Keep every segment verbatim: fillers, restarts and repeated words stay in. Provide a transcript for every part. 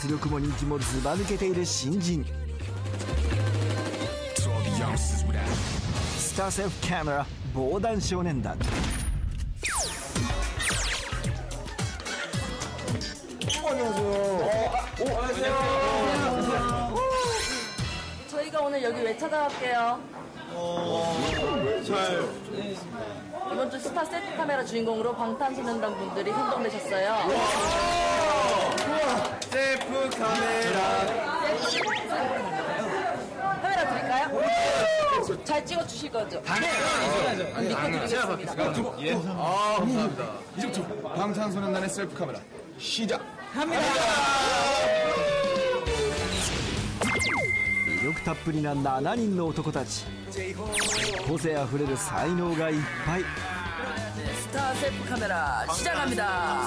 実力も人気もずば抜けている新人。スターセルフカメラ防弾少年団。 저희가 오늘 여기 왜 찾아왔게요? 어... 잘... 이번 주 스타 셀프 카메라 주인공으로 방탄소년단 분들이 선정되셨어요. 셀프 카메라. 카메라 드릴까요? 잘 찍어 주실 거죠? 당연하죠. 아니, 아니, 제가 받겠습니다. 예. 아, 감사합니다. 이제부터 방탄소년단의 셀프 카메라 시작합니다. 魅力たっぷりなしちにんの男たち。個性あふれる才能がいっぱい。 スターセルフカメラ시작합니다。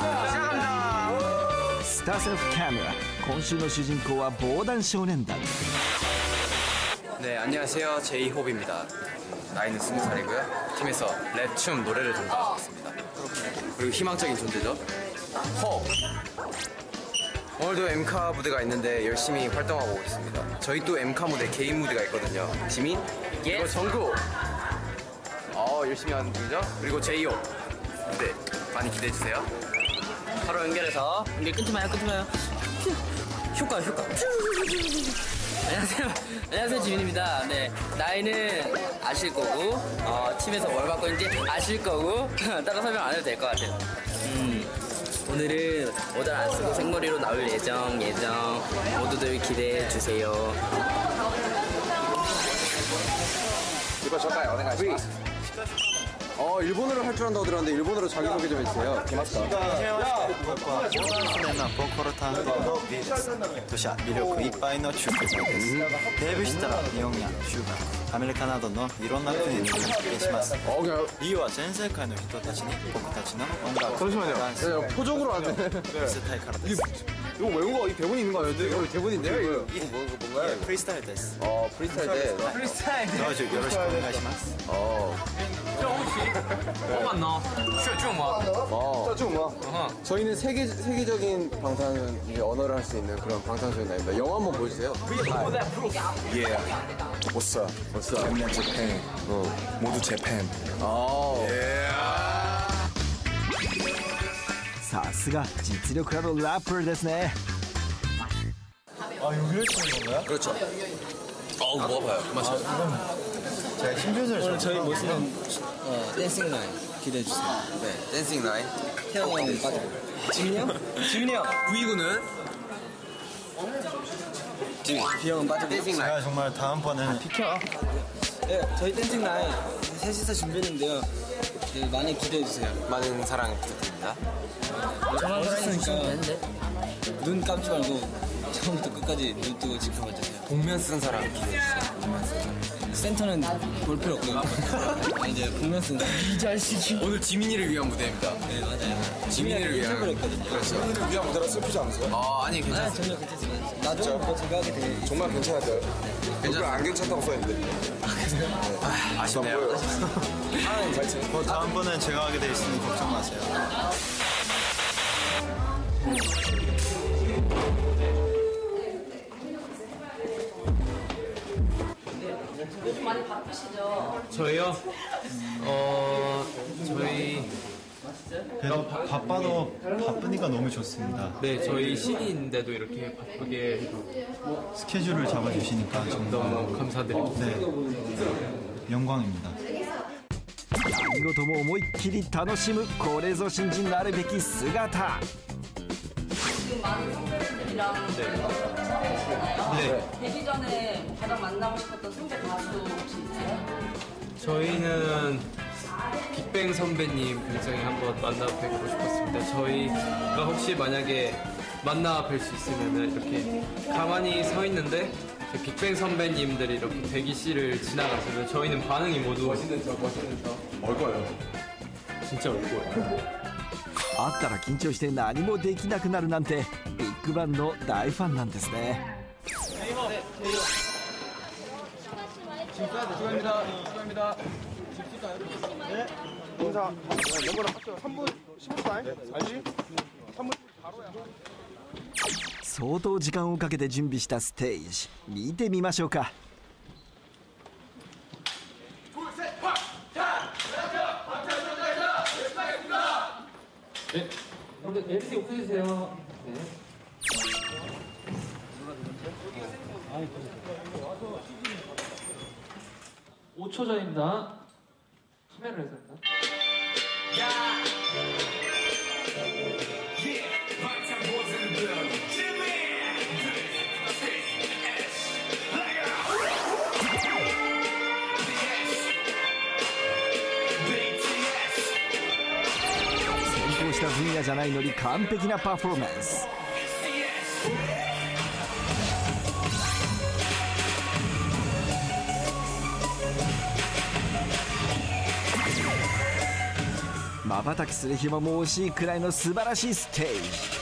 スターセルフカメラ今週の主人公は防弾少年団。 네, 안녕하세요. 제이홉입니다. 나이는 스무 살이고요. 팀에서 랩, 춤, 노래를 담당하고 있습니다. 그리고 희망적인 존재죠. 홉. 오늘도 엠카 무대가 있는데 열심히 활동하고 있습니다. 저희 또 엠카 무대 개인 무대가 있거든요. 지민, 그리고 정구. 어, 열심히 하는 중이죠. 그리고 제이홉 무대 많이 기대해주세요. 바로 연결해서 연결 끊지 마요, 끊지 마요. 효과, 효과. 안녕하세요. 안녕하세요, 지민입니다. 네, 나이는 아실 거고, 어, 팀에서 뭘 받고 있는지 아실 거고, 따로 설명 안 해도 될 것 같아요. 음, 오늘은 모자를 안 쓰고 생머리로 나올 예정, 예정. 모두들 기대해 주세요. 이거 저까요. 오네가시마스. 어, 일본어를 할 줄 안다고 들었는데 일본어로 자기소개 좀 해주세요. 고맙다. 안녕하세요. 僕は防弾少年団ボーカル担当の B です。としゃ魅力いっぱいの中継です。デビューしたら日本や中華、アメリカなどのいろんな国に出演します。理由は全世界の人たちに僕たちの音楽、ダンスを 포적으로 안 돼. 見せたいからです。 이거 외운 거, 이 대본이 있는 거 아니었는데? 이거 대본인데요? 이거, 이거 뭐, 뭔가요? 예, 프리스타일です。 어, 프리스타일 때. 프리스타일. どうぞよろしくお願いします。 어. 这혹시 뭐 맞나? 是这吗? 어. 좀 뭐. 저희는 세계, 세계적인 방탄 이제 언어를 할 수 있는 그런 방탄소년단입니다. 영어 한번 보여주세요. Yeah. What's up? What's up? 엠넷 재팬. 어. 모두 재팬. 어. さすが実力あるラッパーですね。 아, 여기를 치는 건가요? 그렇죠. 어우, 뭐 아파요. 맞아요. 제가 심표소를 오늘 저희 모습은 어, 댄싱 라인 기대해 주세요. 네, 댄싱 라인. 태영 형은 빠지고. 지민이 형? 지민이 형. 브이구는 지민. 비 형은 빠지고. 댄싱 라인. 제가 정말 다음번에는 비켜. 네, 저희 댄싱 라인 셋이서 준비했는데요. 네, 많이 기대해 주세요. 많은 사랑 부탁드립니다. 저만 사랑해주시면 눈 감지 말고 처음부터 끝까지 눈 뜨고 지켜봐 주세요. 복면 쓴 사랑 기대해주세요. 센터는 볼 필요 없고요. 아, 이제 복면 쓴 사람. 이 자식이. 오늘 지민이를 위한 무대입니다. 네, 맞아요. 지민이를 위한. 인터뷰를 했거든요. 그렇죠. 지민이를 위한 무대라 슬프지 않으세요? 아, 아니, 아, 괜찮습니다. 전혀 괜찮습니다. 나중에 뭐 제가 하게 돼. 정말 괜찮았어요. 댓글 안 괜찮다고 써있는데. 아, 아쉽네요. 뭐 다음번엔 제가 하게 돼 있으니 걱정 마세요. 요즘 많이 바쁘시죠? 저희요? 어... 저희... 그래도 바, 바빠도 바쁘니까 너무 좋습니다. 네, 저희 시기인데도 이렇게 바쁘게 스케줄을 잡아주시니까 정말 너무 감사드립니다. 네, 영광입니다. 何事も思いっきり楽しむこれぞ新人なるべき姿。 지금 많은 선배님들이랑 선배님이시잖아요. 네. 데뷔 전에 가장 만나고 싶었던 선배 가수 혹시 있어요? 저희는 빅뱅 선배님 굉장히 한번 만나 뵙고 싶었습니다. 저희가 혹시 만약에 만나 뵐 수 있으면 이렇게 가만히 서 있는데 빅뱅 선배님들이 이렇게 대기실을 지나가시면 저희는 반응이 모두 멋있는 척, 멋있는 척. 올 거예요. 진짜 올 거예요. 会ったら緊張して何もできなくなるなんてビッグバンの大ファンなんですね。 수고합니다. 수고합니다. 네. 인사. 연거랑 합쳐. 삼 분 십오 분 알지? 삼 분 바로야. 相当時間をかけて準備したステージ見てみましょうか。 네, 근데 엘이디 없어지세요. 네. 오 초 전입니다. 카메라를 해서 했나? 先行した分野じゃないのに完璧なパフォーマンス。瞬きする暇も惜しいくらいの素晴らしいステージ。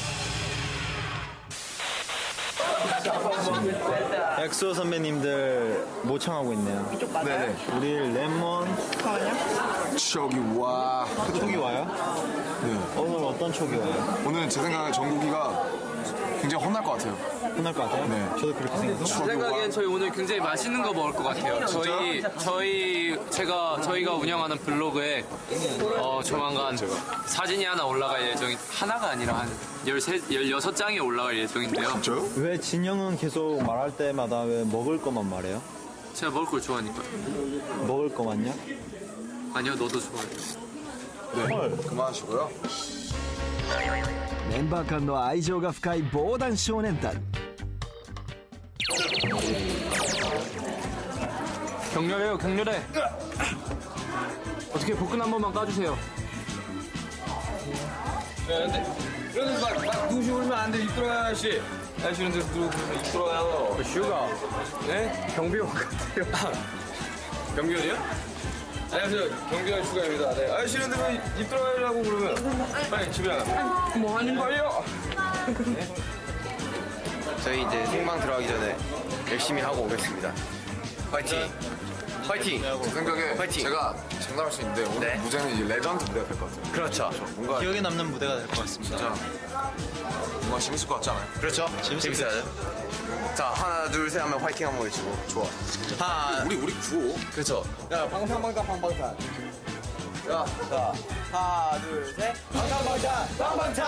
엑소 선배님들 모창하고 있네요. 네네. 우리 레몬 저기 와. 촉이 와요? 네. 오늘 어떤 촉이 와요? 오늘 제 생각에 정국이가 굉장히 혼날 것 같아요. 혼날 것 같아요? 네. 저도 그렇게 생각해요. 제 생각엔 저희 오늘 굉장히 맛있는 거 먹을 것 같아요. 저희 저희 제가 저희가 운영하는 블로그에 어, 조만간 사진이 하나 올라갈 예정이 하나가 아니라 한 열세 열여섯 장이 올라갈 예정인데요. 진짜요? 왜 진영은 계속 말할 때마다 왜 먹을 것만 말해요? 제가 먹을 걸 좋아하니까. 먹을 것만요? 아니요, 너도 좋아해요. 네. 그만하시고요. メンバー間の愛情が深い防弾少年団。 격렬해요, 격렬해. 어떻게 복근 한 번만 까주세요. 근데 이런 데서 막, 막 눈시 울면 안 돼. 입 들어가요, 아저씨. 아저씨 이런 데서 들어오고 입 들어가요. 슈가. 네? 경비원 같아요. 경비원이요? 안녕하세요. 경비원 슈가입니다. 네. 아저씨 이런 데서 입 들어가려고 그러면 빨리 집에 나가. 뭐 하는 거예요? 저희 이제 생방 들어가기 전에 열심히 하고 오겠습니다. 화이팅! 화이팅! 제 생각에 파이팅! 제가 장담할 수 있는데 오늘 네. 무대는 이제 레전드 무대가 될 것 같아요. 그렇죠. 뭔가 기억에 남는 무대가 될 것 같습니다. 진짜 뭔가 재밌을 것 같지 않아요? 그렇죠. 재밌어야죠. 자, 하나, 둘, 셋 하면 화이팅 한번 외치고. 좋아. 하나, 우리 우리 구호. 그렇죠. 야 방탄방탄 방방탄. 야, 자, 하나, 둘, 셋. 방탄방탄! 방방탄!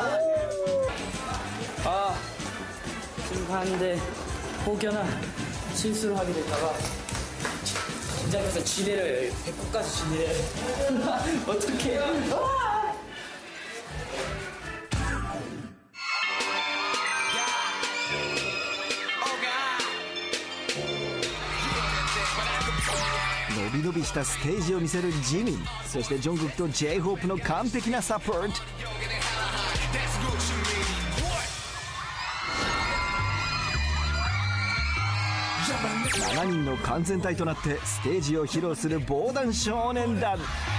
아, 지금 가는데 혹여나 실수를 하게 될까봐 긴장해서 지뢰를 배꼽까지 지뢰를 어떡해. 아! のびのびしたステージを見せるジミン、そしてジョングクと ジェイホープ の完璧なサポート。しちにんの完全体となってステージを披露する防弾少年団。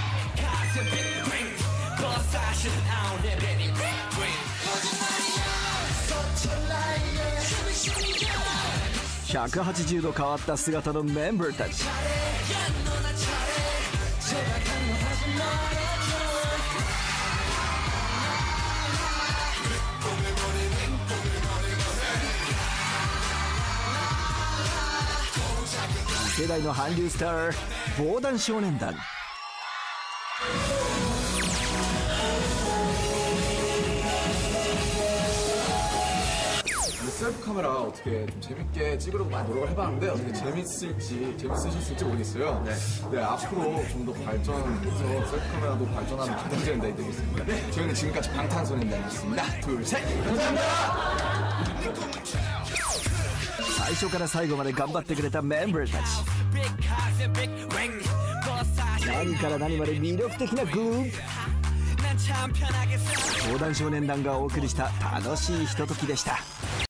ひゃくはちじゅうど変わった姿のメンバーたち。次世代の韓流スター防弾少年団。 셀프 카메라 어떻게 좀 재밌게 찍으려고 많이 노력을 해봤는데 어떻게 재밌을지 재밌으셨을지 모르겠어요. 네, 네 앞으로 좀 더 발전해서 셀프 카메라도 발전하는 기대되는 날이 되겠습니다. 네, 저희는 지금까지 방탄소년단이었습니다. 둘, 셋, 감사합니다. 最初から最後まで頑張ってくれたメンバーたち。何から何まで魅力的なグループ。防弾少年団がお送りした楽しいひとときでした。